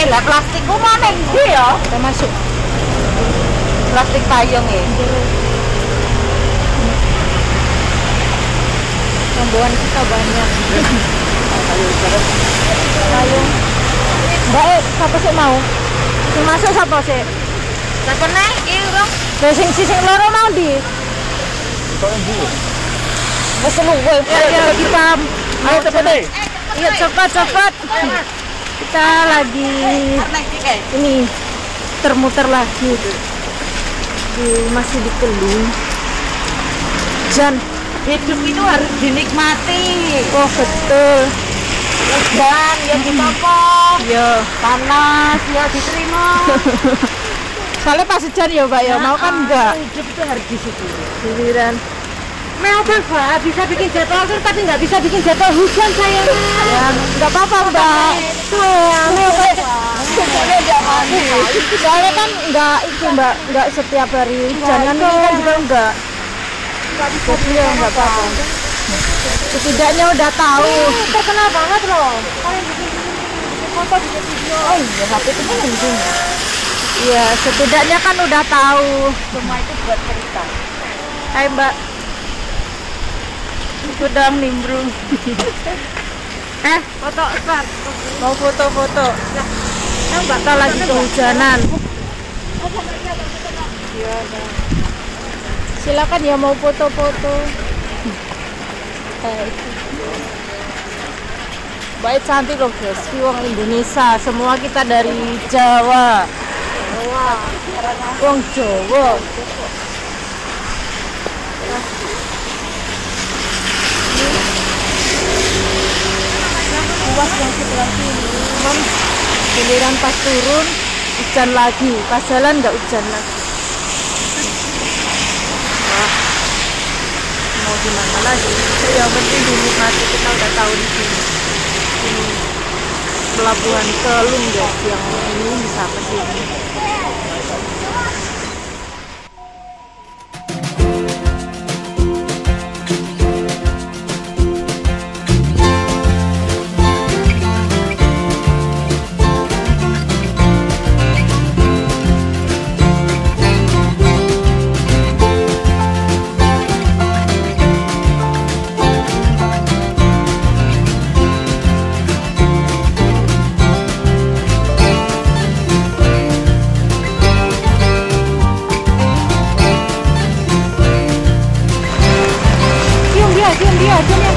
lah plastikku mana ndi ya? Kita masuk. Plastik payung ya. Rombongan kita banyak. Payung. Mbak, siapa sih mau? Sing masuk siapa sih? Siapa nih? Iki dong. Sing loro mau di. Wes luwe. Ya kita. Ayo cepet deh. Iya cepat. Kita lagi ini termuter lagi masih di Keling. Jan, Hidup itu harus dinikmati. oh betul. Dan ya ditopo. Ya, Panas ya diterima. soalnya pas hujan ya Mbak ya, mau kan enggak. Hidup itu harus disyukuri. Giliran. Mau Mbak bisa bikin jadwal akhir tapi nggak bisa bikin jadwal hujan sayang. Ya, enggak apa-apa Mbak. Soalnya kan enggak itu Mbak, enggak setiap hari hujan kan ini kan juga enggak. Jadi ya enggak apa-apa. Setidaknya udah tahu. Terkenal banget loh. Kalian bikin foto bikin video. Oh iya, HP itu penting. Iya, setidaknya kan udah tahu. Semua itu buat cerita. Hai Mbak. Sedang nimbrung. Foto start. Mau foto-foto. Kita lagi kehujanan. Silakan ya mau foto-foto. Baik cantik loh guys, wong Indonesia, semua kita dari Jawa. Wong Jawa. Luas yang sebelah sini, cuman giliran pas turun hujan lagi, pas jalan nggak hujan lagi. Wah, mau gimana lagi? Yang penting dinikmati, kita udah tahu di sini. Ini pelabuhan Keling guys, yang ini bisa ke sini. Diam dia.